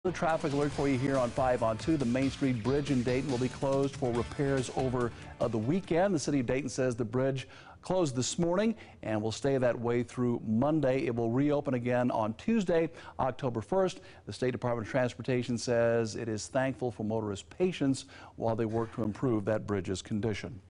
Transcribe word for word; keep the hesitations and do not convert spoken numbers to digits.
The traffic alert for you here on five on two. The Main Street Bridge in Dayton will be closed for repairs over uh, the weekend. The city of Dayton says the bridge closed this morning and will stay that way through Monday. It will reopen again on Tuesday, October first. The State Department of Transportation says it is thankful for motorist patience while they work to improve that bridge's condition.